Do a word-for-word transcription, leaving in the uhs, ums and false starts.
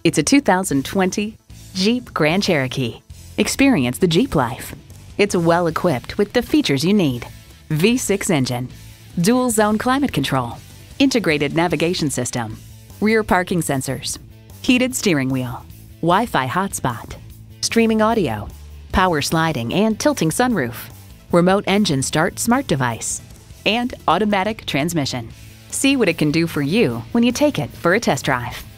It's a two thousand twenty Jeep Grand Cherokee. Experience the Jeep life. It's well equipped with the features you need. V six engine, dual zone climate control, integrated navigation system, rear parking sensors, heated steering wheel, Wi-Fi hotspot, streaming audio, power sliding and tilting sunroof, remote engine start smart device, and automatic transmission. See what it can do for you when you take it for a test drive.